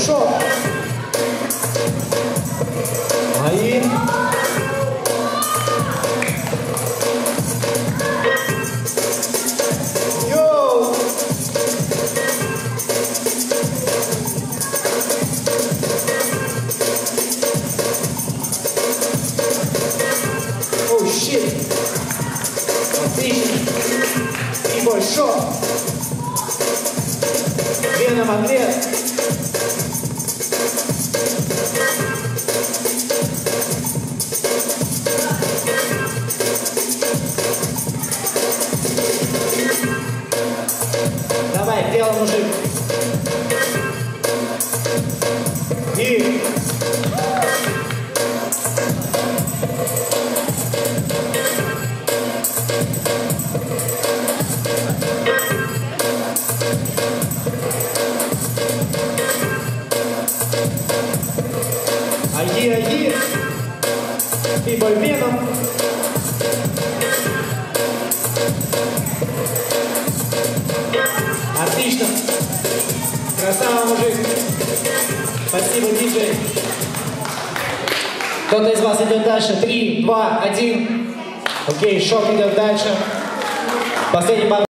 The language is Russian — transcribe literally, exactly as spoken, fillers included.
шок. Один. Йоу. Оу, щит. Отлично. И бой, шок. Вена, магнит. Давай, делай, мужик. И... Аги, аги. И бой веном. Отлично. Красава, мужик. Спасибо, диджей. Кто-то из вас идет дальше. Три, два, один. Окей, шок идет дальше. Последний пар.